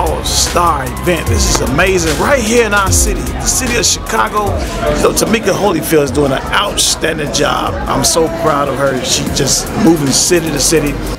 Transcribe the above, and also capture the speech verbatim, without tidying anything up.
all-star event. This is amazing. Right here in our city, the city of Chicago. So Tamika Holyfield is doing an outstanding job. I'm so proud of her. She just moving city to city.